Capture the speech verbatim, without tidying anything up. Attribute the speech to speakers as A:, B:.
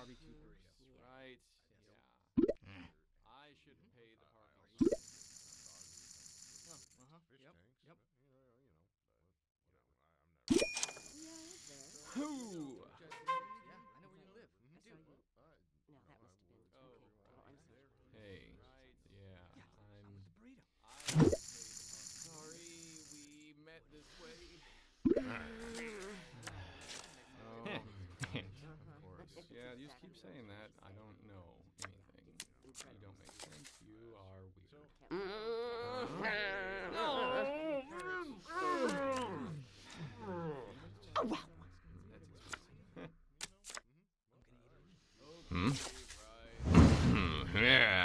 A: barbecue burrito.
B: Right. Yeah. I should pay the parking.
A: Oh, uh-huh. Yep. Yep.
B: Who?
A: Just, yeah, I know where you live. I do.
C: No, that must have been.
B: Oh,
C: Okay. Oh, I'm so sorry.
B: Hey.
A: Yeah,
B: Yeah.
A: how
B: I'm.
A: was the burrito?
B: I sorry we met this way. Oh, of course. Yeah, you just keep saying that. I don't know anything. You don't make sense. You are weird.
C: Oh, wow.
B: That's expensive.
D: Hmm?
B: Okay, right.
D: Yeah.